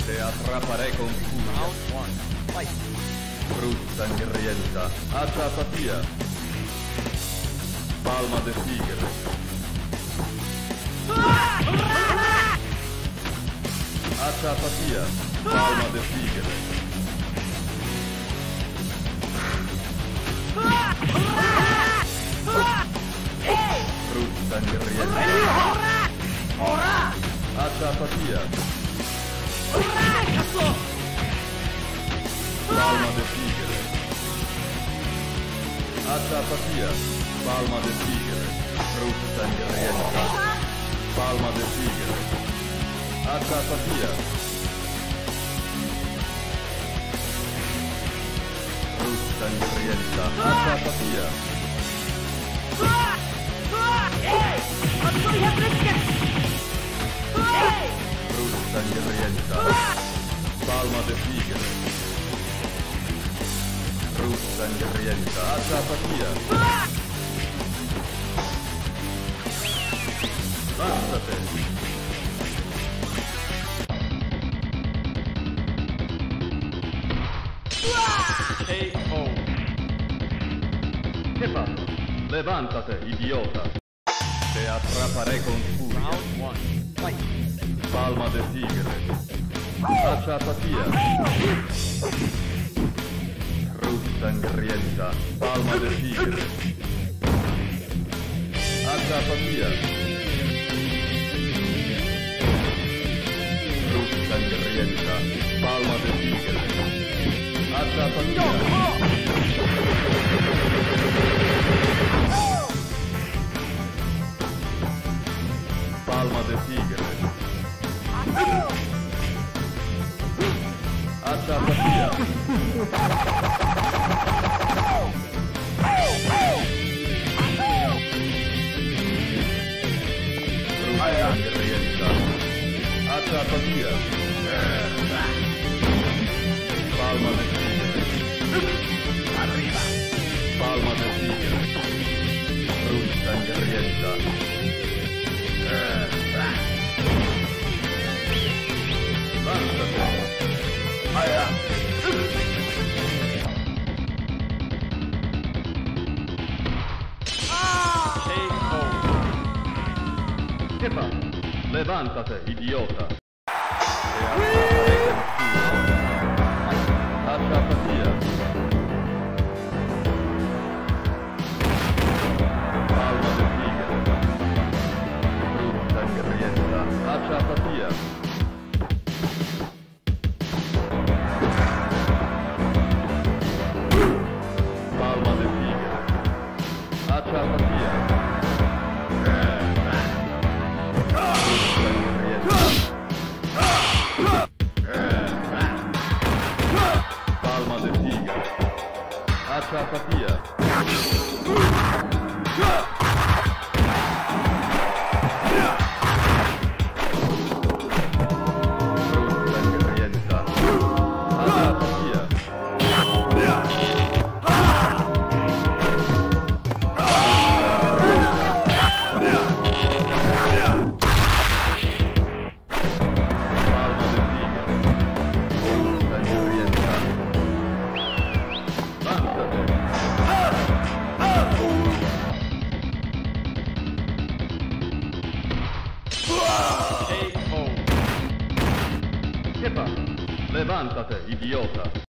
Te atraparé con furia. Cruz sangrienta. Achapatía. Palma de tigre. Achapatía. Palma de tigre. Cruz sangrienta. Achapatía. Palma de tigre. Achapatía. Palma de tigre. Cruz sangrienta. Palma de tigre. Achapatía. Cruz sangrienta. Achapatía. Cruz sangrienta. Palma de tigre. Cruz sangrienta. Achapatía. Lánzate. KO. ¿Qué pasa? Levántate, idiota. Te atraparé con furia. Palma de tigre. Achapatía. Cruz sangrienta. Palma de tigre. Achapatía. Cruz sangrienta. Palma de tigre. Achapatía. Palma de tigre. Achapatía. Cruz sangrienta. Achapatía. Palma de tigre. Arriba. Palma de tigre. Cruz sangrienta. Lánzate. ¿Qué pasa? Levántate, idiota. Te atraparé con furia. Achapatía. Palma de tigre. Cruz sangrienta. Achapatía. Palma de tigre. Achapatía. Palma de tigre. Achapatía. ¿Qué pasa? Levántate, idiota.